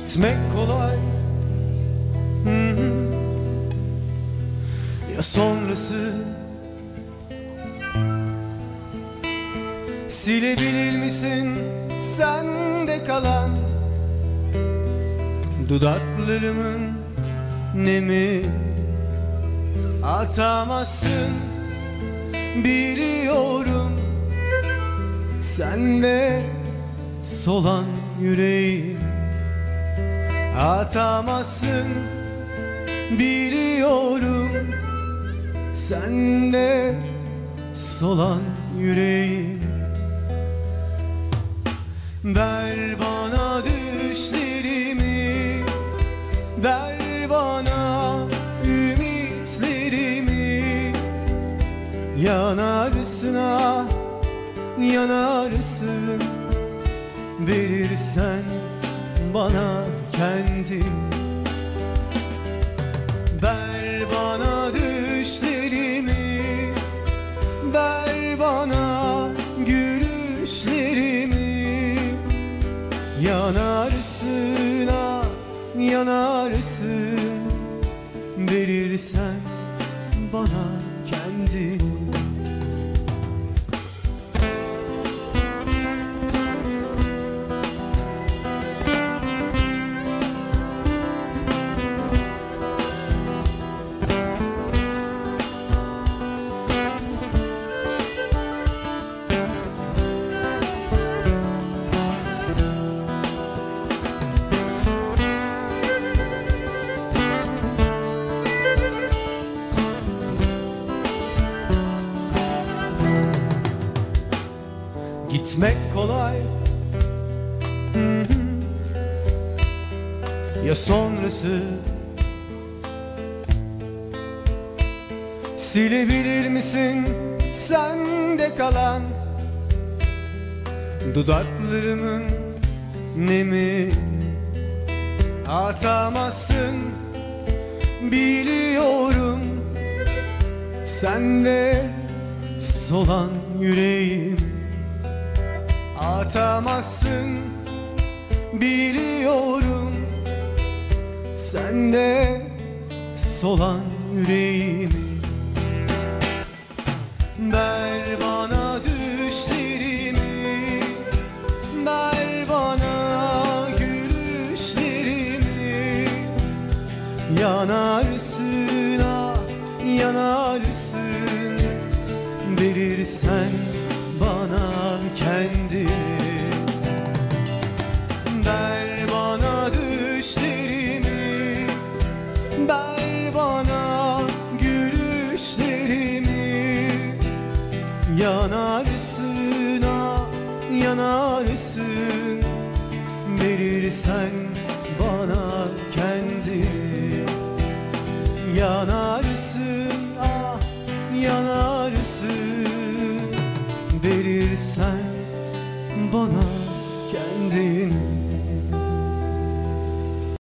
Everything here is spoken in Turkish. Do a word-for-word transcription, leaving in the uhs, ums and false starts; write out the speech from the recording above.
Gitmek kolay, hı hı. Ya sonrası, silebilir misin sende kalan dudaklarımın nemi? Atamazsın biliyorum, sende solan yüreğim. Atamazsın biliyorum, sende solan yüreğim. Ver bana düşlerimi, ver bana ümitlerimi. Yanarsın ah, yanarsın, verirsen bana kendin. Ver bana düşlerimi, ver bana gülüşlerimi. Yanarsın ah, yanarsın, verirsen bana kendin. Gitmek kolay, hı hı. Ya sonrası, silebilir misin sende kalan dudaklarımın nemi? Atamazsın biliyorum, sende solan yüreğim. Atamazsın biliyorum, sende solan yüreğim. Ver bana düşlerimi, ver bana gülüşlerimi. Yanarsın ah, yanarsın, verirsen bana kendini. Ver bana düşlerimi, ver bana gülüşlerimi. Yanarsın ah, yanarsın, verirsen bana kendini. Yanarsın ah, yanarsın, verirsen bana